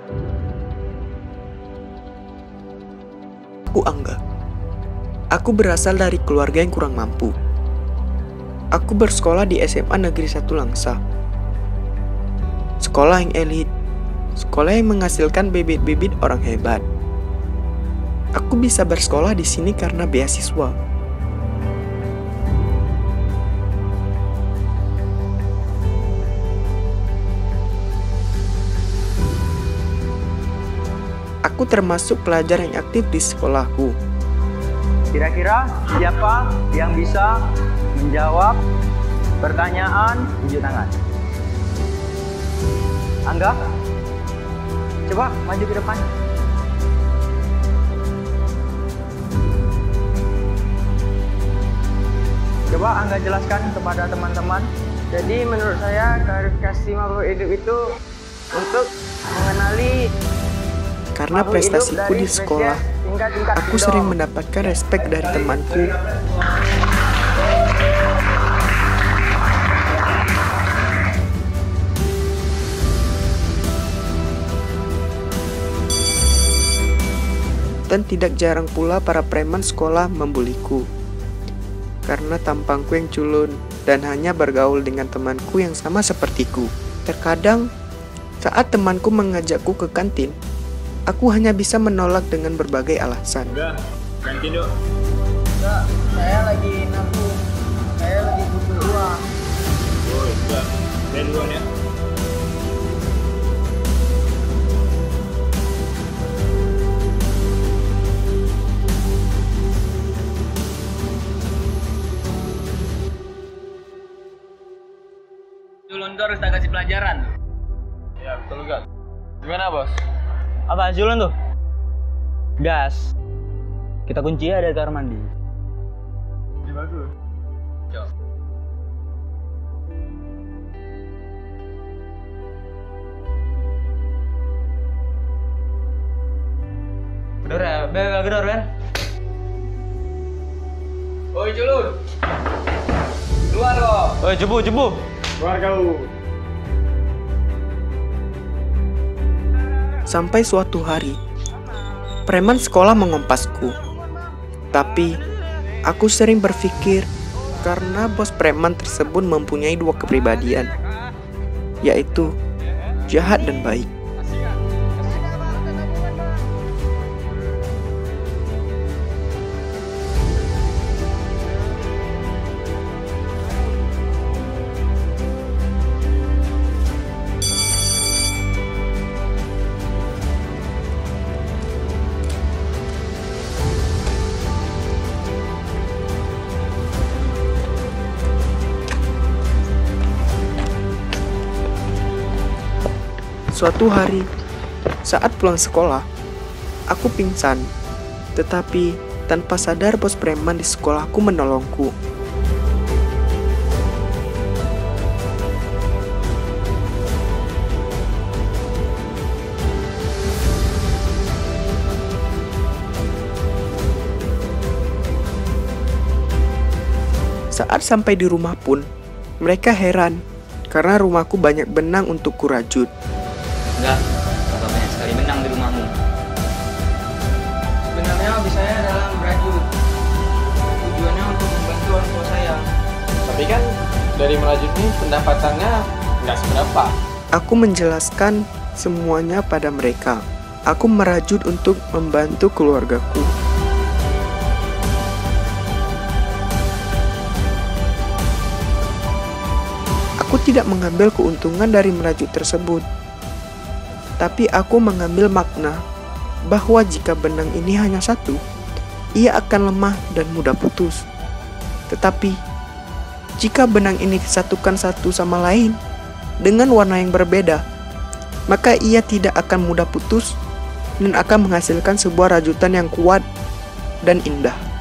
Aku Angga. Aku berasal dari keluarga yang kurang mampu. Aku bersekolah di SMA Negeri 1 Langsa. Sekolah yang elit, sekolah yang menghasilkan bibit-bibit orang hebat. Aku bisa bersekolah di sini karena beasiswa. Aku termasuk pelajar yang aktif di sekolahku. Kira-kira siapa yang bisa menjawab pertanyaan tunjuk tangan? Angga, coba maju ke depan. Coba Angga jelaskan kepada teman-teman. Jadi menurut saya klarifikasi makhluk hidup itu untuk mengenali Karena prestasiku di sekolah, aku sering mendapatkan respek dari temanku. Dan tidak jarang pula para preman sekolah membuliku. Karena tampangku yang culun dan hanya bergaul dengan temanku yang sama sepertiku. Terkadang, saat temanku mengajakku ke kantin, aku hanya bisa menolak dengan berbagai alasan. Udah, kantin yuk. Enggak, saya lagi nabung. Saya lagi butuh uang. Oh, udah. Saya duluan ya. Julun tuh harus tak kasih pelajaran. Ya, betul gak? Gimana, Bos? Apa Julun tuh? Gas. Kita kunci ya dari kamar mandi. Ini bagus. Cok. Gedor ya, gedor kan? Oi Julun. Keluar kok. Oi, jebu. Keluar kau. Sampai suatu hari, preman sekolah mengompasku. Tapi, aku sering berpikir karena bos preman tersebut mempunyai dua kepribadian, yaitu jahat dan baik. Suatu hari, saat pulang sekolah, aku pingsan. Tetapi, tanpa sadar bos preman di sekolahku menolongku. Saat sampai di rumah pun, mereka heran karena rumahku banyak benang untuk kurajut. Enggak, bakal banyak sekali benang di rumahmu. Sebenarnya hobi saya adalah merajut. Tujuannya untuk membantu orang tua saya. Tapi kan dari merajut ini pendapatannya nggak seberapa. Aku menjelaskan semuanya pada mereka. Aku merajut untuk membantu keluargaku. Aku tidak mengambil keuntungan dari merajut tersebut. Tapi aku mengambil makna bahwa jika benang ini hanya satu, ia akan lemah dan mudah putus. Tetapi, jika benang ini disatukan satu sama lain dengan warna yang berbeda, maka ia tidak akan mudah putus dan akan menghasilkan sebuah rajutan yang kuat dan indah.